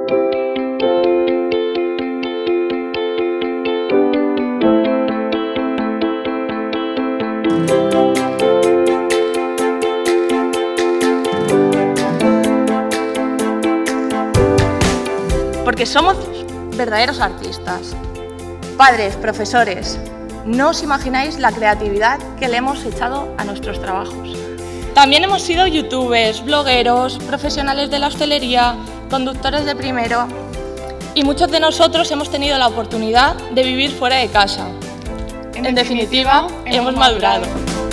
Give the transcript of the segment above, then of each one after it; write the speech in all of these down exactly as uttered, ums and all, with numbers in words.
Porque somos verdaderos artistas. Padres, profesores, no os imagináis la creatividad que le hemos echado a nuestros trabajos. También hemos sido youtubers, blogueros, profesionales de la hostelería, conductores de primero, y muchos de nosotros hemos tenido la oportunidad de vivir fuera de casa. En, en definitiva, definitiva, hemos, hemos madurado.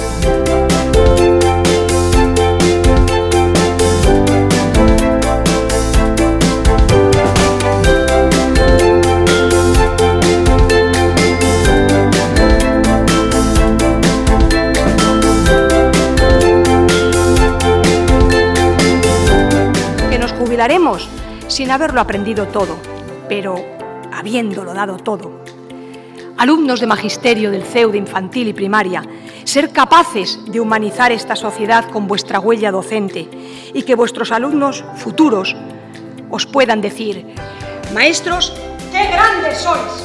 Jubilaremos sin haberlo aprendido todo, pero habiéndolo dado todo. Alumnos de magisterio del C E U de infantil y primaria, ser capaces de humanizar esta sociedad con vuestra huella docente y que vuestros alumnos futuros os puedan decir: maestros, ¡qué grandes sois!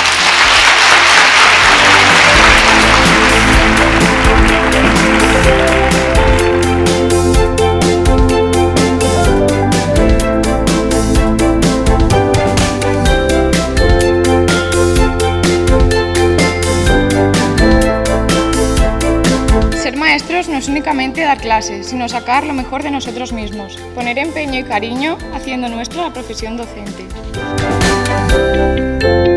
Ser maestros no es únicamente dar clases, sino sacar lo mejor de nosotros mismos, poner empeño y cariño haciendo nuestra la profesión docente.